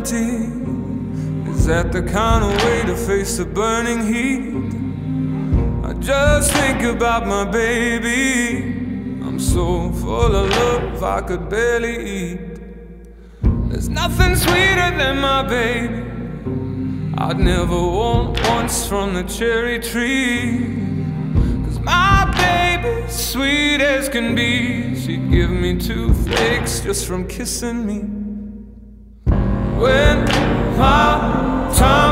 certainty. Is that the kind of way to face the burning heat? I just think about my baby. I'm so full of love I could barely eat. There's nothing sweeter than my baby. I'd never want once from the cherry tree. Cause my baby's sweet as can be. She'd give me toothaches just from kissing me. When my time